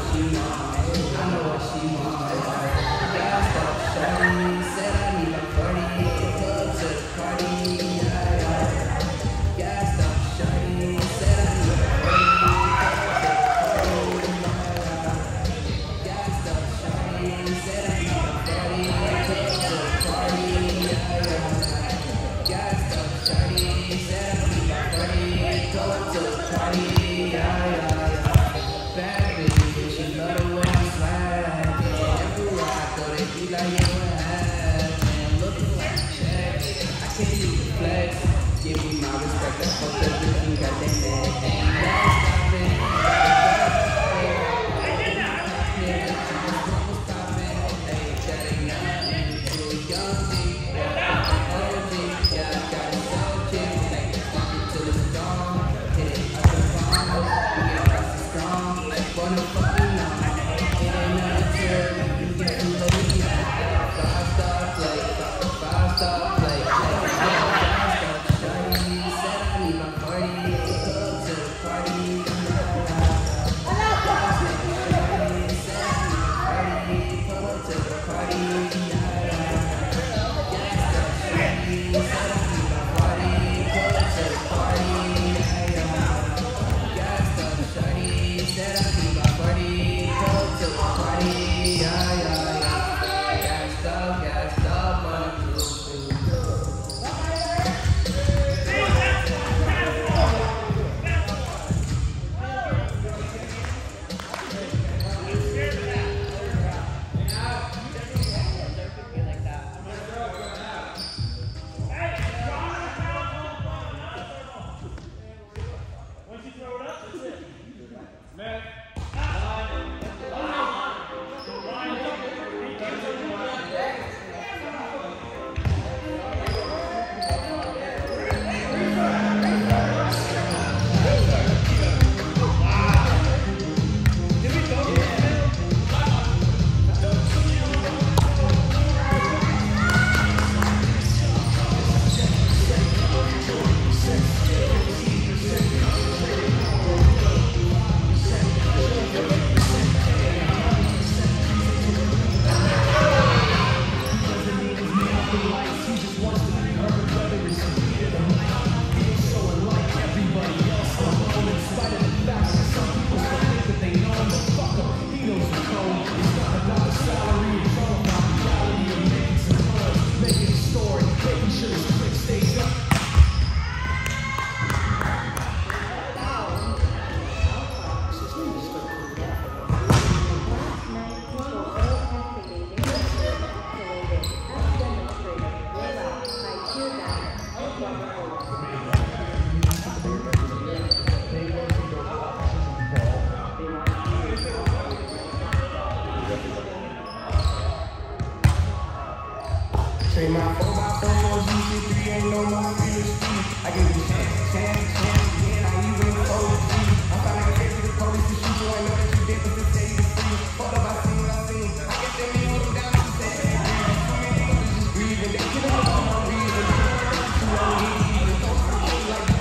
Say my 4x4 GC3 ain't no more PhD. I gave you chance again. I even OG. I'm trying to get to the police to shoot you. I know that you did, but this day you free. What have I seen? I guess they mean when I'm down to the head. Too many niggas just breathing. They get up on my reason. Too long even. Don't stop like that.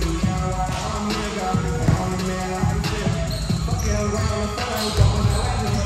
Fuck it around,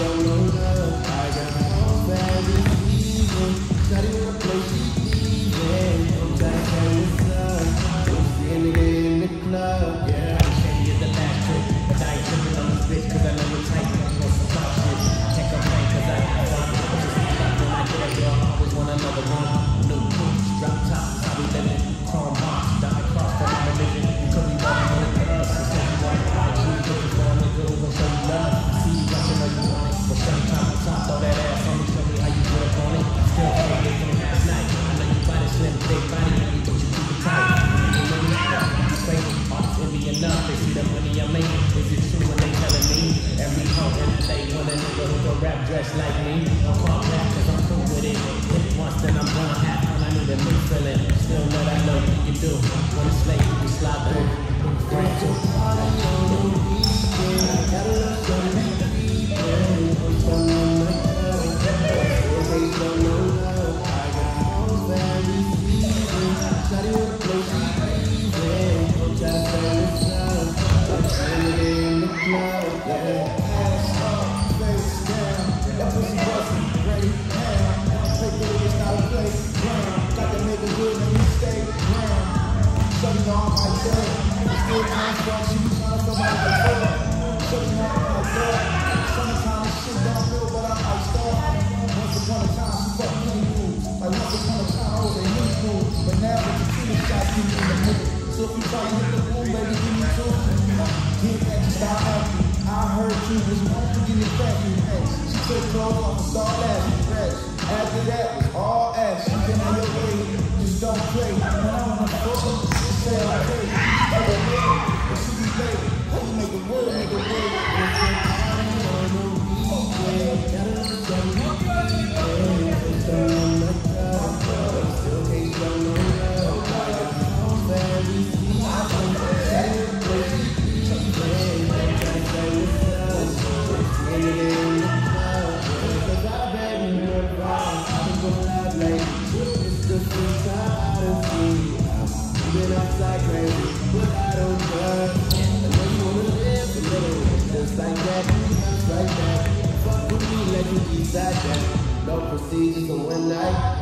show no love. I got all bad receiving. Shawty wanna play, she leaving. I'm trying to what's up. Don't see a nigga in the club, yeah. Shady is the last trick, but I ain't tripping on this bitch, cause I know it's tight. I'm supposed to stop shit. Check up rank, cause I got fun. Just keep up when I get a girl, I always want another one. New boots, drop tops, how we living. Chrome hearts, die cross for my religion. You could be running on it for us, so you want to fight. You looking for a nigga who gon' show you love. See you watching how you want it, but sometime on top, throw that ass on me, show me how you put up on it. Still can't get from last night. I know you body slim, big body, but you keep it tight. You know you stop, you crazy. Artists envy enough, they see the money I'm making. Is it true when they telling me? Every hoe in LA want a nigga who can rap dressed like me. I'm called back cause I'm cool with it. Hit once, then I'm gone half on. I need a new feeling. Still know that I know you can do. When it's late, you can slide through. Friends too. So if you try to hit the boom, baby, give me two. Get back and stop acting. I heard you was one to get it back in your She took clothes off and start laughing fresh. After that was all ass. You can have your way, just don't play. When I wanna fuck, just say okay. But she be late. How you make a word, make a word? No procedures in one night.